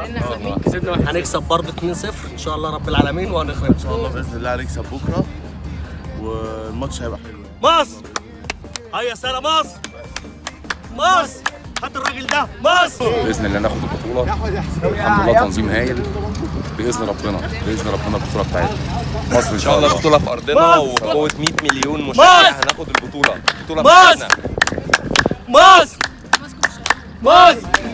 كسبنا هنكسب برضه 2-0 ان شاء الله رب العالمين، وهنخرب ان شاء الله باذن الله هنكسب بكره والماتش هيبقى حلو. مصر هيا سلام مصر، مصر هات الراجل ده مصر. باذن الله ناخد البطوله، الحمد لله تنظيم هايل باذن ربنا، باذن ربنا البطوله بتاعتنا مصر ان شاء الله. البطوله في ارضنا وبقوه 100 مليون مشجع هناخد البطوله مصر مصر مصر.